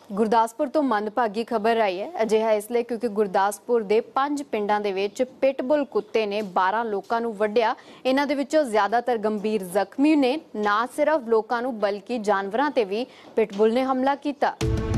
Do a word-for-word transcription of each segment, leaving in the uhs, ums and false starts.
ਗੁਰਦਾਸਪੁਰ ਤੋਂ ਮੰਦਭਾਗੀ ਖਬਰ ਆਈ ਹੈ। ਅਜਿਹਾ ਇਸ ਲਈ ਕਿਉਂਕਿ ਗੁਰਦਾਸਪੁਰ ਦੇ ਪੰਜ ਪਿੰਡਾਂ ਦੇ ਵਿੱਚ ਪਿਟਬੁਲ ਕੁੱਤੇ ਨੇ ਬਾਰਾਂ ਲੋਕਾਂ ਨੂੰ ਵੱਢਿਆ। ਇਹਨਾਂ ਦੇ ਵਿੱਚੋਂ ਜ਼ਿਆਦਾਤਰ ਗੰਭੀਰ ਜ਼ਖਮੀ ਨੇ। ਨਾ ਸਿਰਫ ਲੋਕਾਂ ਨੂੰ ਬਲਕਿ ਜਾਨਵਰਾਂ ਤੇ ਵੀ ਪਿਟਬੁਲ ਨੇ ਹਮਲਾ ਕੀਤਾ।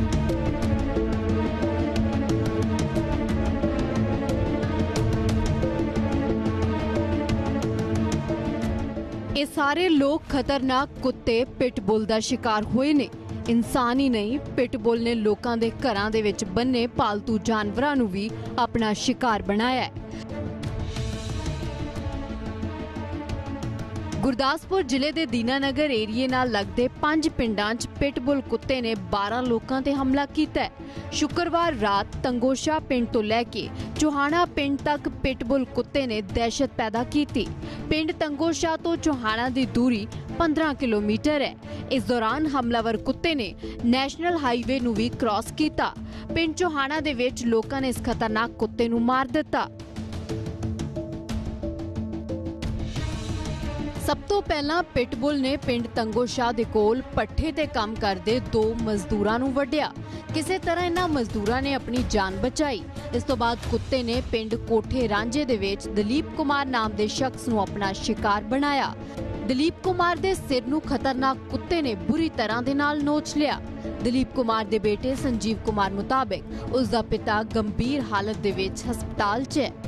ਇਹ ਸਾਰੇ ਲੋਕ ਖਤਰਨਾਕ ਕੁੱਤੇ ਪਿਟਬੁਲ ਦਾ शिकार ਹੋਏ ਨੇ। इंसान ही नहीं, पिटबुल ने लोगों के घरों दे विच बन्ने पालतू जानवरों नूं भी अपना शिकार बनाया है। गुरदासपुर जिले के दीनानगर एरिए नाल लगदे पंज पिंडां च पिटबुल कुत्ते ने बारह लोगों ते हमला कीता है। शुक्रवार रात तंगोशा पिंड तो लैके चौहाना पिंड तक पिटबुल कुत्ते ने दहशत पैदा की। पिंड तंगोशा तो चौहाना की दूरी पंद्रह किलोमीटर है। इस दौरान हमलावर कुत्ते ने नैशनल हाईवे नूं भी क्रॉस किया। पिंड चौहाना दे विच लोकां ने इस खतरनाक कुत्ते नूं मार दिता। सब तो पहला पिटबुल ने पिंड तंगोशाह दे कोल पट्ठे ते काम करदे दो मजदूरां नूं वड्ढिया। किसी तरह इन्हां मजदूरां ने अपनी जान बचाई। इस तो बाद कुत्ते ने पिंड कोठे रांझे दे विच दलीप कुमार नाम दे शख्स नूं अपना शिकार बनाया। दलीप कुमार दे सिर नूं खतरनाक कुत्ते ने बुरी तरह दे नाल नोच लिया। दलीप कुमार दे बेटे संजीव कुमार मुताबिक उसका पिता गंभीर हालत दे विच हस्पताल च है।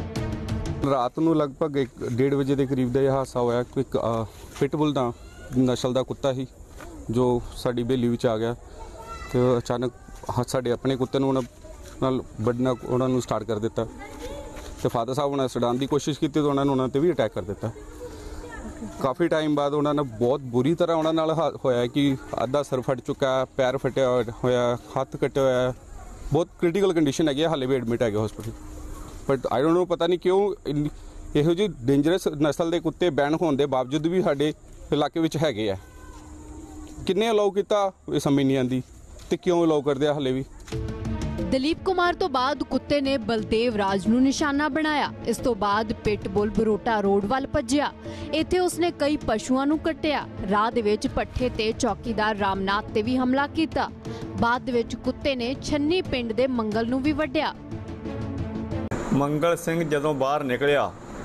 रात नूं लगभग एक डेढ़ बजे के करीब का यह हादसा होया कि एक पिटबुल दा नस्ल का कुत्ता ही जो साडी बेली विच आ गया। तो अचानक साडे अपने कुत्ते नूं नाल वड्ढना उन्हां नूं स्टार्ट कर दिता। तो फादर साहब उन्होंने छुड़ाने की कोशिश की तो उन्होंने उन्हां ते भी अटैक कर दिता। काफ़ी टाइम बाद उन्होंने बहुत बुरी तरह उन्हां नाल होया कि अद्धा सिर फट चुका है, पैर फटिया होया, हथ कटे होया, बहुत क्रिटिकल कंडीशन है, हाले भी एडमिट है hospital. But I don't know पता नहीं क्यों इहो जी डेंजरस नस्ल के कुत्ते बैन होने के बावजूद भी साडे इलाके विच हैगे आ। किन्ने अलाउ किया ये समझ नहीं आती ते क्यों अलाउ करदे हाले भी। दलीप कुमार तो बाद कुत्ते ने बलदेव राज नूं निशाना बनाया। इस तो बाद पिटबुल बरोटा रोड वाल भज्जिया। इत्थे उसने कई पशुओं नूं कट्टिया। राह दे विच पट्ठे ते चौकीदार रामनाथ ते भी हमला कीता। बाद दे विच कुत्ते ने छन्नी पिंड दे मंगल नूं भी वड्ढिया। मंगल सिंह जदों बाहर निकलिया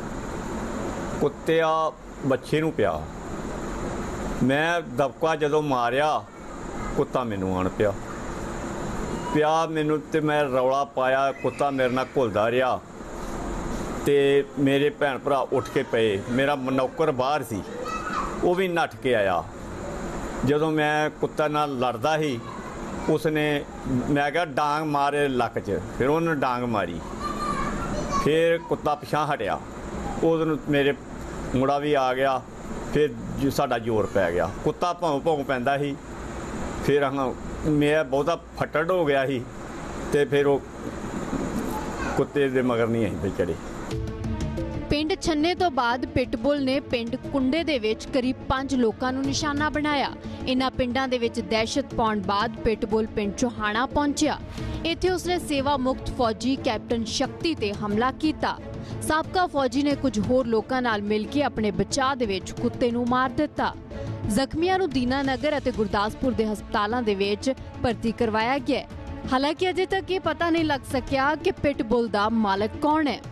कुत्तिया बच्चे नूं पिया। मैं दबका जदों मारिया कुत्ता मैनूं आण पिया पिया मैनूं ते मैं रौला पाया। कुत्ता मेरे नाल घुलदा रहा ते मेरे भैन भरा उठ के पे। मेरा नौकर बाहर सी वो भी नठ के आया। जदों मैं कुत्ते नाल लड़दा ही उसने मैं कहा डांग मारे लक च, फिर उन्हें डांग मारी। फिर कुत्ता पिछां हटिया, उस मेरे मुड़ा भी आ गया। फिर साडा जोर पै गया। कुत्ता भौं भौं पैंदा ही। फिर हाँ मैं बहुता फटड़ हो गया ही ते फिर वो कुत्ते दे मगर नहीं असीं पे चढ़े। पिंड छन्ने तो बाद पिटबुल ने पिंड कुंडे दे विच करीब पांच लोकां नूं निशाना बनाया। इन्हां पिंडां दे विच दहशत पाउण बाद पिटबुल पिंड चौहाना पहुंचिया। इत्थे उसने सेवा मुक्त फौजी कैप्टन शक्ति ते हमला कीता। साबका फौजी ने कुछ होर लोकां नाल मिल के अपने बचाव दे विच कुत्ते नूं मार दिता। जख्मियां नूं दीनानगर अते गुरदासपुर दे हस्पतालां दे विच भर्ती करवाया गया। हालांकि अजे तक ये पता नहीं लग सकिया कि पिटबुल दा मालक कौन है।